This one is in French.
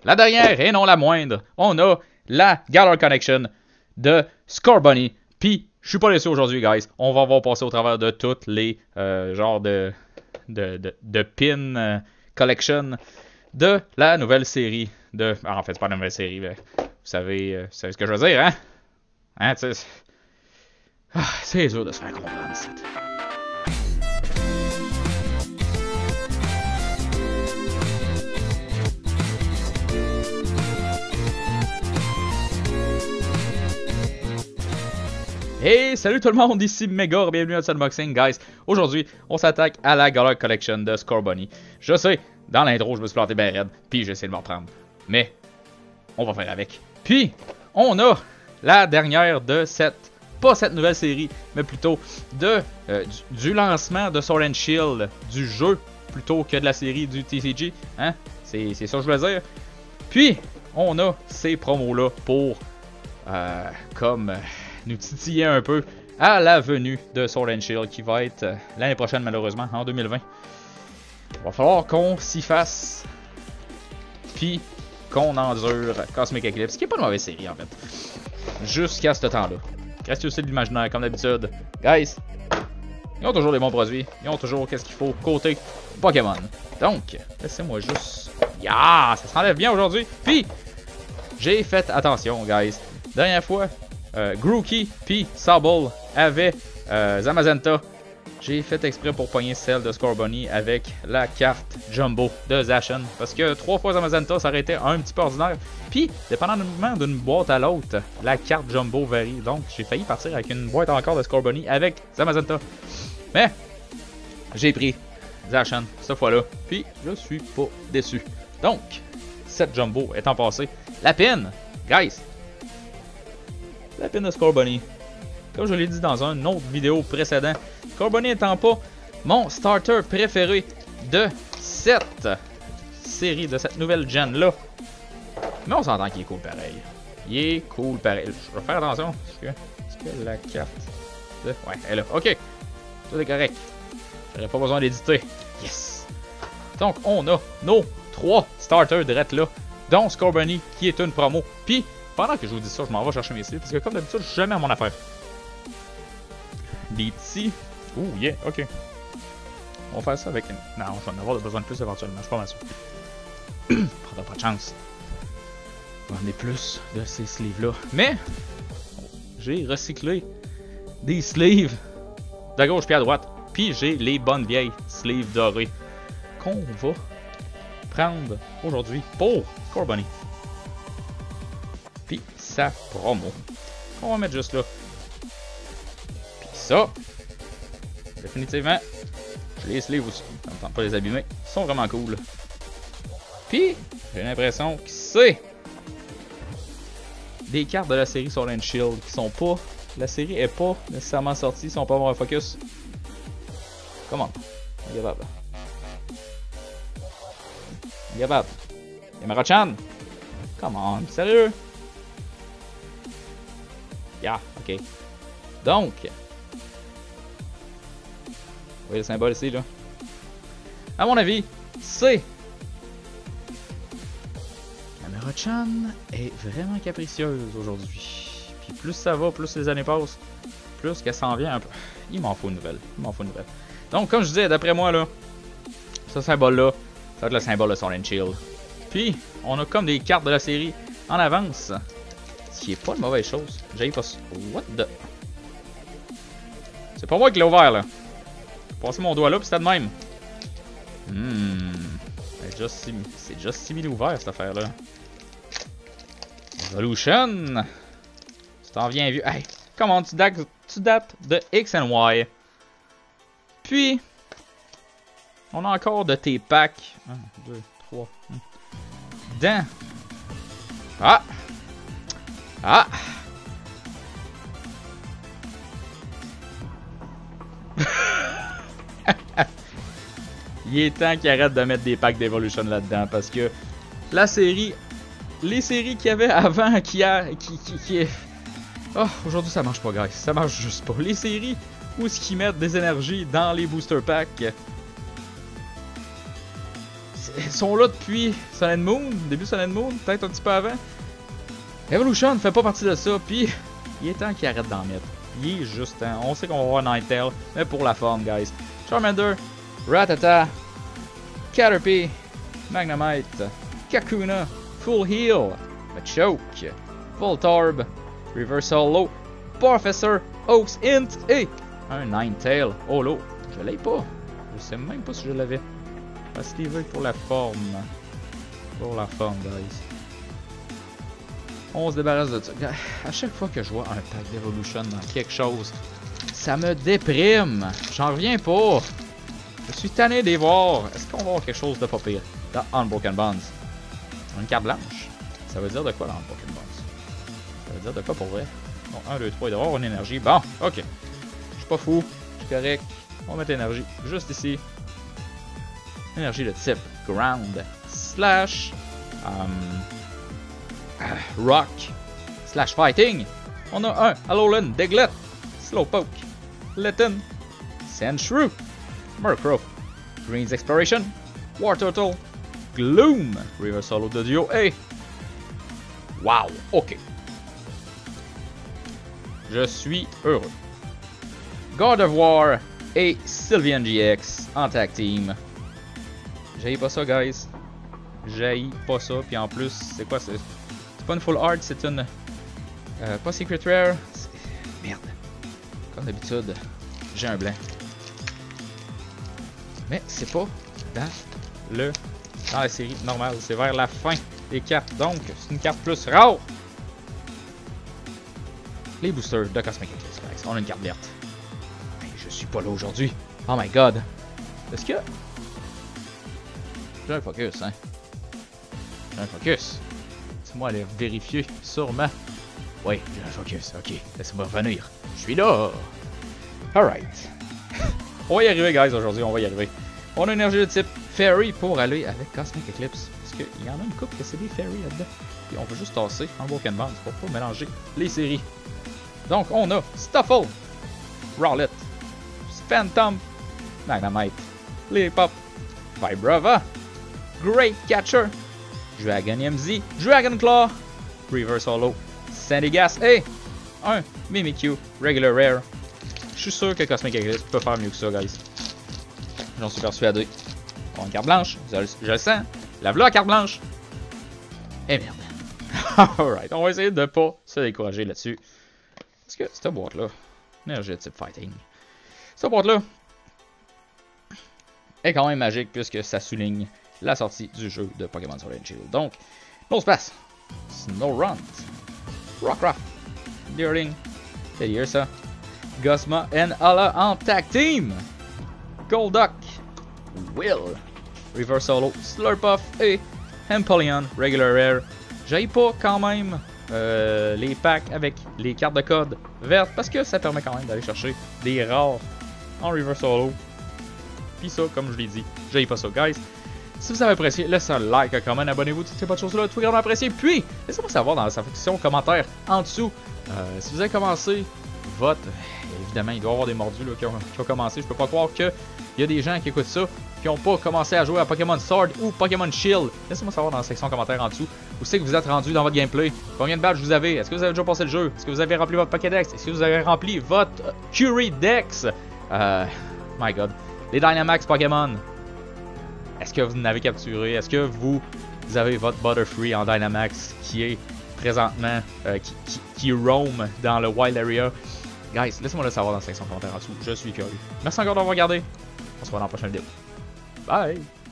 la dernière et non la moindre, on a la Galar Connection de Scorbunny. Puis, je suis pas déçu aujourd'hui, guys. On va voir passer au travers de toutes les genres de pin collection de la nouvelle série de... Ah, en fait, c'est pas la nouvelle série, mais vous savez ce que je veux dire, hein? Hein, tu sais... c'est dur de se faire comprendre, ça. Hey, salut tout le monde, ici Megor, bienvenue à cet unboxing, guys. Aujourd'hui, on s'attaque à la Galar Collection de Scorbunny. Je sais, dans l'intro, je me suis planté bien raide, puis j'ai essayé de m'en prendre. Mais, on va faire avec. Puis, on a la dernière de pas cette nouvelle série, mais plutôt du lancement de Sword and Shield, du jeu, plutôt que de la série du TCG. Hein? C'est ça que je voulais dire. Puis, on a ces promos-là pour, nous titiller un peu à la venue de Sword and Shield qui va être l'année prochaine malheureusement, en 2020. Il va falloir qu'on s'y fasse, puis qu'on endure Cosmic Eclipse, qui est pas une mauvaise série en fait, jusqu'à ce temps-là. Reste aussi de l'imaginaire comme d'habitude. Guys, ils ont toujours des bons produits, ils ont toujours qu'est-ce qu'il faut côté Pokémon. Donc, laissez-moi juste... Ya, ça s'enlève bien aujourd'hui. Puis, j'ai fait attention, guys. Dernière fois, Grookey puis Sobble avaient Zamazenta. J'ai fait exprès pour pogner celle de Scorbunny avec la carte Jumbo de Zacian. Parce que 3 fois Zamazenta, ça aurait été un petit peu ordinaire. Puis, dépendamment d'une boîte à l'autre, la carte Jumbo varie. Donc, j'ai failli partir avec une boîte encore de Scorbunny avec Zamazenta. Mais, j'ai pris Zacian cette fois-là. Puis, je suis pas déçu. Donc, cette Jumbo étant passée, la pin, guys, la pin de Scorbunny. Comme je l'ai dit dans une autre vidéo précédente, Scorbunny étant pas mon starter préféré de cette série, de cette nouvelle gen-là. Mais on s'entend qu'il est cool pareil. Il est cool pareil. Je vais faire attention. Est-ce que la carte... Ouais, elle est là. Ok. Tout est correct. J'aurais pas besoin d'éditer. Yes. Donc, on a nos 3 starters direct là, dont Scorbunny qui est une promo. Puis, pendant que je vous dis ça, je m'en vais chercher mes sleeves parce que comme d'habitude, je suis jamais à mon affaire. Des petits... Ouh, yeah, ok. On va faire ça avec une... Non, je vais en avoir besoin de plus éventuellement, je suis pas mal sûr. Prendra pas de chance. J'en ai plus de ces sleeves-là. Mais, j'ai recyclé des sleeves de gauche puis à droite. Puis j'ai les bonnes vieilles sleeves dorées qu'on va prendre aujourd'hui pour Scorbunny. Puis sa promo. On va mettre juste là. Puis ça, définitivement, je les sleeves aussi. Ça me tente pas de les abîmer. Ils sont vraiment cool. Puis, j'ai l'impression que c'est des cartes de la série Sword and Shield qui sont pas... La série est pas nécessairement sortie si on peut avoir un focus. Comment? Yabab. Yabab. Yamara-chan. Come on, sérieux? Yeah, ok. Donc, vous voyez le symbole ici, là? À mon avis, c'est... Yamara-chan est vraiment capricieuse aujourd'hui. Puis plus ça va, plus les années passent, plus qu'elle s'en vient un peu. Il m'en faut une nouvelle. Il m'en faut une nouvelle. Donc, comme je disais, d'après moi, là, ce symbole-là, ça va être le symbole de Sword and Shield. Puis, on a comme des cartes de la série en avance. Ce qui est pas une mauvaise chose. J'ai pas... What the... C'est pas moi qui l'ai ouvert, là. J'ai passé mon doigt là, puis c'était de même. C'est déjà simili ouvert, cette affaire-là. Evolution. Tu t'en viens vu. Hey, comment tu dates de X and Y. Puis, on a encore de tes packs. 1, 2, 3. Dans. Ah! Ah! Il est temps qu'ils arrêtent de mettre des packs d'Evolution là-dedans parce que la série, les séries qu'il y avait avant, qui est... Oh, aujourd'hui ça marche pas, guys. Ça marche juste pas. Les séries où ce qu'ils mettent des énergies dans les booster packs, sont là depuis Sun and Moon, début Sun and Moon, peut-être un petit peu avant. Evolution ne fait pas partie de ça, puis il est temps qu'il arrête d'en mettre. Il est juste temps. On sait qu'on va voir Ninetale, mais pour la forme, guys. Charmander, Rattata, Caterpie, Magnemite, Kakuna, Full Heal, Machoke, Voltorb, Reverse Holo, Professor, Oaks Int et un Ninetale Holo. Je l'ai pas. Je sais même pas si je l'avais. Parce qu'il veut pour la forme. Pour la forme, guys. On se débarrasse de ça. À chaque fois que je vois un pack d'Evolution dans quelque chose, ça me déprime. J'en reviens pas. Je suis tanné de les voir. Est-ce qu'on va avoir quelque chose de pas pire dans Unbroken Bonds? Une carte blanche. Ça veut dire de quoi dans Unbroken Bonds? Ça veut dire de quoi pour vrai? Bon, 1, 2, 3, il doit y avoir une énergie. Bon, ok. Je suis pas fou. Je suis correct. On va mettre l'énergie juste ici. Énergie de type Ground slash Rock slash Fighting. On a un Alolan, Diglett, Slowpoke, Litten, Sandshrew, Murkrow, Green's Exploration, War Turtle, Gloom, Reverse Holo de duo et... Wow, ok. Je suis heureux. God of War et Sylveon GX en tag team. J'haïs pas ça, guys. J'haïs pas ça. Puis en plus, c'est quoi? C'est pas une full art, c'est une... pas Secret Rare. Merde. Comme d'habitude, j'ai un blanc. Mais c'est pas dans la série normale. C'est vers la fin des cartes. Donc, c'est une carte plus rare. Les boosters de Cosmic Eclipse, guys. On a une carte verte. Hey, je suis pas là aujourd'hui. Oh my god. Est-ce que... J'ai un focus, hein. J'ai un focus. Laisse-moi aller vérifier, sûrement. Oui, j'ai un focus. Ok, laisse-moi revenir. Je suis là. Alright. On va y arriver, guys, aujourd'hui. On va y arriver. On a une énergie de type Fairy pour aller avec Cosmic Eclipse. Parce qu'il y en a une couple que c'est des Fairy là-dedans. Et on va juste tasser en Broken Bonds pour pas mélanger les séries. Donc, on a Stuffle, Rowlet, Phantom, Magnemite, Lillipup, Vibrava, Great Catcher, Dragon MZ, Dragon Claw, Reverse Holo, Sandygast et un Mimikyu Regular Rare. Je suis sûr que Cosmic Eclipse peut faire mieux que ça, guys. J'en suis persuadé. On a une carte blanche, je le sens. La voilà carte blanche. Et merde. Alright, on va essayer de pas se décourager là-dessus. Parce que cette boîte-là, énergie de type Fighting. Cette boîte-là est quand même magique puisque ça souligne la sortie du jeu de Pokémon Sword and Shield. Donc, on se passe. Snorunt, Rockruff, Deerling, Teddiursa, Gosma et Alla en tag team. Golduck, Will, Reverse Holo, Slurpuff et Empoleon Regular Rare. J'aille pas quand même les packs avec les cartes de code vertes parce que ça permet quand même d'aller chercher des rares en Reverse Holo. Puis ça, comme je l'ai dit, j'aille pas ça, guys. Si vous avez apprécié, laissez un like, un comment, abonnez-vous, toutes ces bonnes choses-là, tout grandement apprécié. Puis, laissez-moi savoir dans la section commentaires en dessous si vous avez commencé votre... Évidemment, il doit y avoir des mordus là, qui ont commencé. Je peux pas croire qu'il y a des gens qui écoutent ça qui n'ont pas commencé à jouer à Pokémon Sword ou Pokémon Shield. Laissez-moi savoir dans la section commentaires en dessous où c'est que vous êtes rendu dans votre gameplay. Combien de badges vous avez? Est-ce que vous avez déjà passé le jeu? Est-ce que vous avez rempli votre Pokédex? Est-ce que vous avez rempli votre Currydex? My god. Les Dynamax Pokémon. Est-ce que vous en avez capturé? Est-ce que vous avez votre Butterfree en Dynamax qui est présentement, qui roam dans le Wild Area? Guys, laissez-moi le savoir dans la section commentaires en dessous. Je suis curieux. Merci encore d'avoir regardé. On se voit dans la prochaine vidéo. Bye!